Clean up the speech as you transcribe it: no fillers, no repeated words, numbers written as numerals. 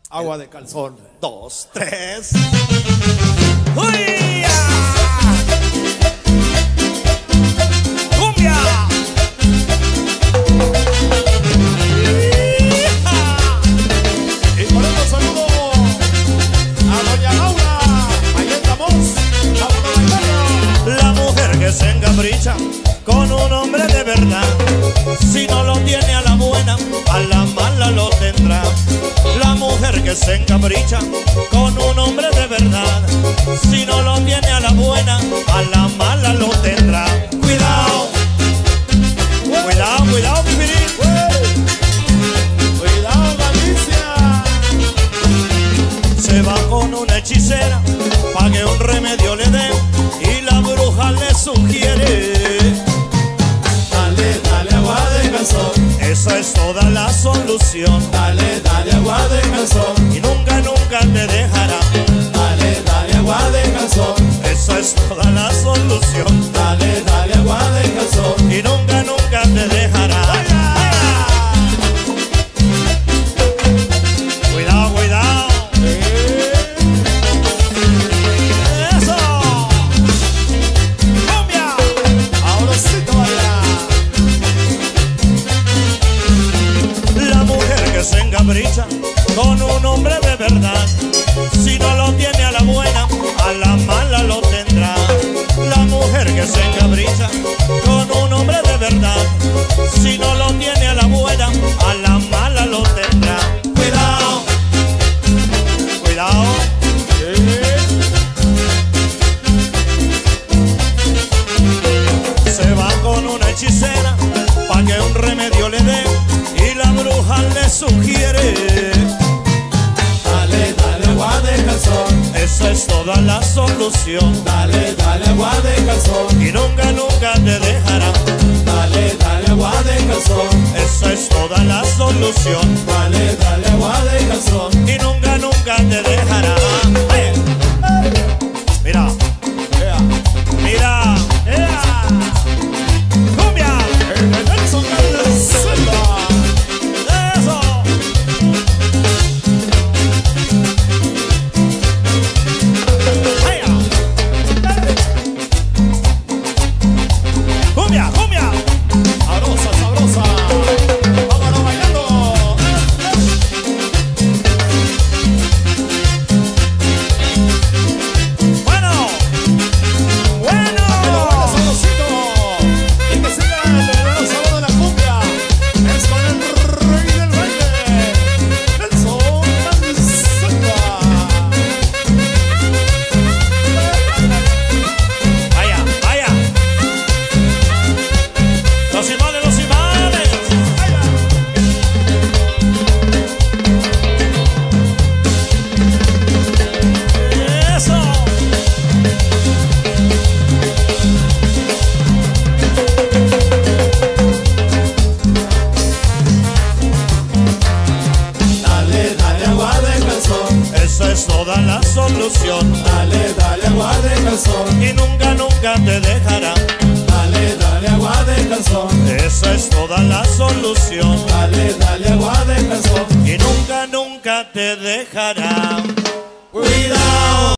Agua de calzón. 2, 3. ¡Uy! ¡Cumbia! Y por eso saludo a doña Laura. Ahí estamos. Vámonos bailando. La mujer que se encapricha con un hombre de verdad, si no lo tiene a la buena, a la mala lo tendrá. La mujer que se encapricha con un hombre de verdad, si no lo tiene a la buena, a la mala lo tendrá. Cuidado, cuidado, cuidado, pipirín. Cuidado, Galicia. Se va con una hechicera pa' que un remedio le dé y la bruja le sugiere. Dale, dale agua de calzón. Esa es toda la solución. Dale, dale agua de calzón. Y nunca, nunca te dejará. Dale, dale agua de calzón. Esa es toda la solución. Dale, dale agua de calzón. Y nunca, nunca te dejará. Cuidado, cuidado. Eso. Cumbia. Ahora sí te vaya. La mujer que se encapricha con un hombre de verdad, si no lo tiene a la buena, a la mala lo tendrá. La mujer que se encapricha con un hombre de verdad, si no lo tiene a la buena, a la mala lo tendrá. Cuidado, cuidado. Se va con una hechicera pa' que un remedio le dé y la bruja le sugiere. Dale, dale agua de calzón. Esa es toda la solución. Dale, dale agua de calzón. Y nunca, nunca te dejará. Dale, dale agua de calzón. Esa es toda la solución. Dale, dale agua de calzón. Y nunca, nunca te dejará. Mira, mira, cumbia. El Nelson Galicia. Eso. Cumbia, cumbia. Sabrosa, sabrosa. Vámonos bailando. Bueno, bueno. Bueno, sabrosito. Y que siga el verdadero sabor de la cumbia. Es con el rey del baile, Nelson Galicia. Vaya, vaya. Los imanes, los imanes. Eso. Dale, dale agua de calzón. Esa es toda la solución. Dale, dale agua de calzón. Y nunca, nunca te dejará. Dale, dale agua de calzón. Esa es toda la solución. Dale, dale agua de calzón. Y nunca, nunca te dejará.